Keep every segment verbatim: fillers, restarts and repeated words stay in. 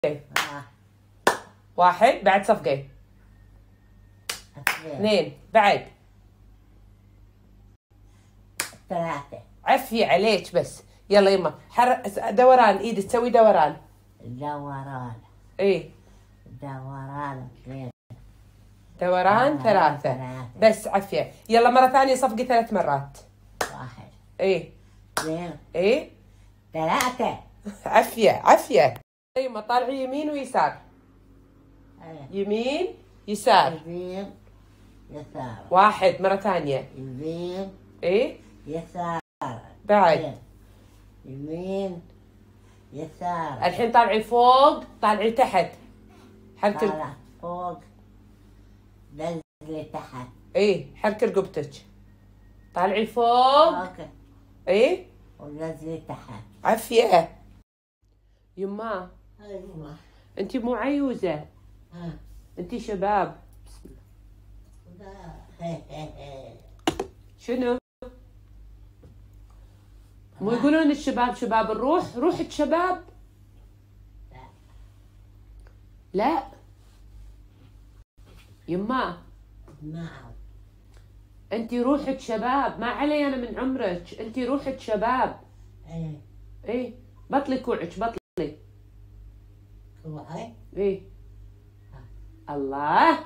آه. واحد بعد صفقة. اثنين بعد. ثلاثة. عفي عليك بس. يلا يما حر... دوران ايدك تسوي دوران. دوران. ايه دوران اثنين. دوران ثلاثة. ثلاثة. بس عفية. يلا مرة ثانية صفقة ثلاث مرات. واحد. ايه اثنين. ايه ثلاثة. عفية عفية. يما طالعي يمين ويسار. ايه. يمين يسار. يمين يسار. واحد مرة ثانية. يمين ايه يسار. بعد. يمين يسار. الحين طالعي فوق طالعي تحت. حركي. طالع فوق نزلي تحت. ايه حركي رقبتك. طالعي فوق. فوق ايه ونزلي تحت. عفية. يما ايوه. انتي مو عيوزة. ها. انتي شباب. بسم الله. شنو؟ مو يقولون الشباب شباب الروح؟ روحك شباب؟ لا. لا يما نعم. انتي روحك شباب، ما علي انا من عمرك، انتي روحك شباب. ايه. ايه بطلي كوعك بطلي. كوعي. ايه الله.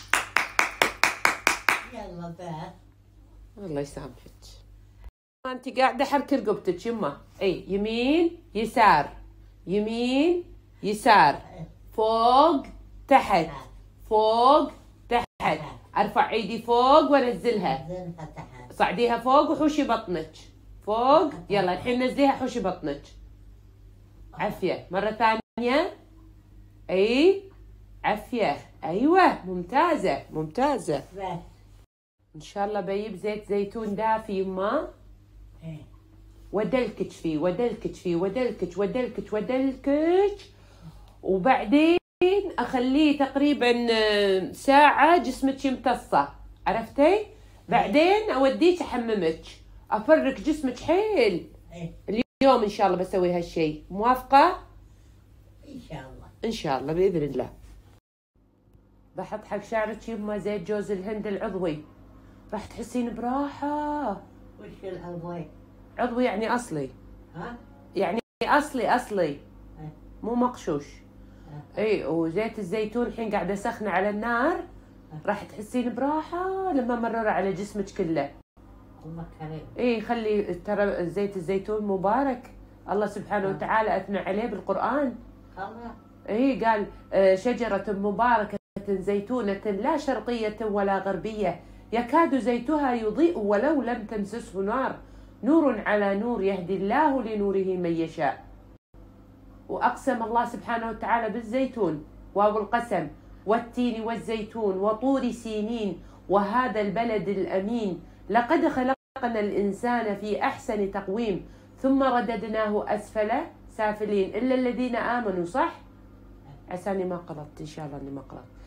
يلا بس. الله يسامحك. انت قاعده حركي رقبتك يما. اي يمين يسار يمين يسار فوق تحت فوق تحت. ارفع ايدي فوق وانزلها. نزلها تحت. صعديها فوق وحوشي بطنك فوق. يلا الحين نزليها حوشي بطنك. عفيه مره ثانيه. اي عفيه. ايوه ممتازه ممتازه. بس. ان شاء الله بجيب زيت زيتون دافي يما. ايه. ودلكك فيه ودلكك فيه ودلكك ودلكك ودلكك وبعدين اخليه تقريبا ساعة جسمك يمتصه. عرفتي؟ بعدين اوديك احممك افرك جسمك حيل. ايه. اليوم ان شاء الله بسوي هالشيء. موافقة؟ ان شاء الله. ان شاء الله باذن الله. بحط حق شعرك يما زيت جوز الهند العضوي، راح تحسين براحة. وش العضوي؟ عضوي يعني اصلي. ها؟ يعني اصلي اصلي ايه. مو مقشوش. ايه. اي وزيت الزيتون الحين قاعده اسخنه على النار، راح تحسين براحه لما مرر على جسمك كله. الله كريم. اي خلي ترى زيت الزيتون مبارك، الله سبحانه وتعالى اثنى عليه بالقران. الله. اي قال شجره مباركه زيتونه لا شرقيه ولا غربيه يكاد زيتها يضيء ولو لم تمسسه نار نور على نور يهدي الله لنوره من يشاء. وأقسم الله سبحانه وتعالى بالزيتون واو القسم والتين والزيتون وطور سينين وهذا البلد الأمين لقد خلقنا الإنسان في أحسن تقويم ثم رددناه أسفل سافلين إلا الذين آمنوا. صح؟ عساني ما غلطت إن شاء الله إني ما غلطت.